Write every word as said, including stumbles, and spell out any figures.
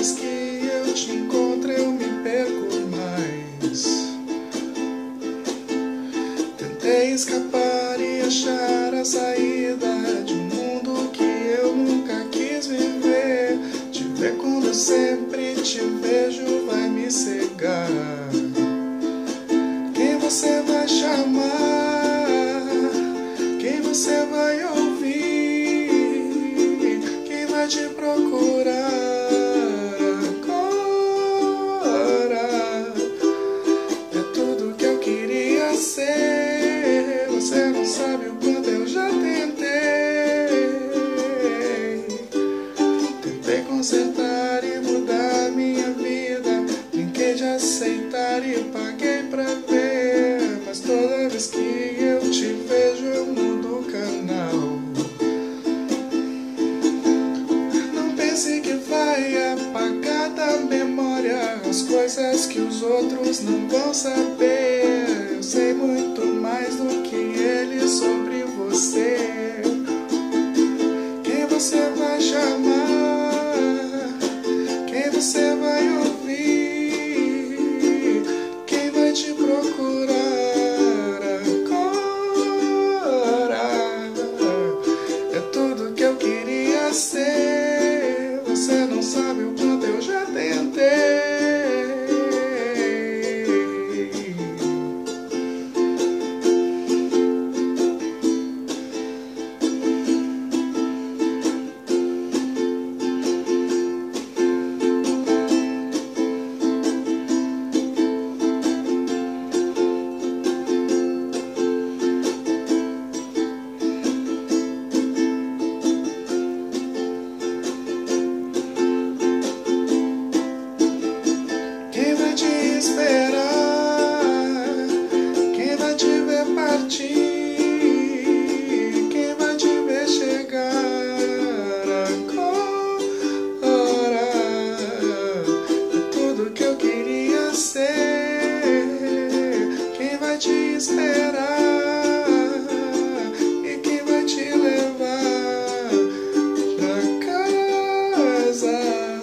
vez que eu te encontro eu me perco mais. Tentei escapar e achar a saída de um mundo que eu nunca quis viver. Te ver quando eu sempre te vejo vai me cegar. Quem você vai chamar? Quem você vai ouvir? Quem vai te procurar agora? É tudo que eu queria ser. Você não sabe o quanto eu já tentei. Tentei consertar e mudar minha vida. Brinquei de aceitar e paguei pra ver. Mas toda vez que eu te vejo eu mudo o canal. Não pense que vai apagar da memória as coisas que os outros não vão saber. Eu sei muito mais do que eles sobre você. Quem você vai chamar? Quem você vai ouvir? Quem vai te procurar agora? É tudo que eu queria ser. Você não sabe o quanto eu já tentei. Quem vai te esperar? Quem vai te ver partir? Quem vai te ver chegar agora? É tudo que eu queria ser. Quem vai te esperar? E quem vai te levar pra casa?